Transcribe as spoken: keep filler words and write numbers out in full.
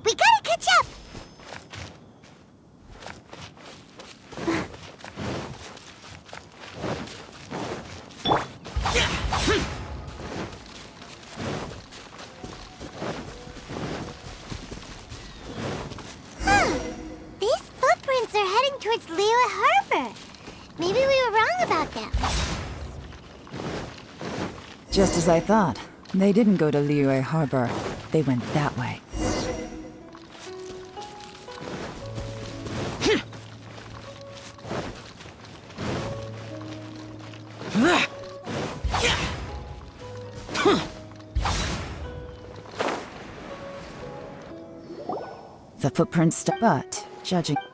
We gotta catch up! Huh. These footprints are heading towards Liyue Harbor. Maybe we were wrong about them. Just as I thought. They didn't go to Liyue Harbor. They went that way. The footprints, but judging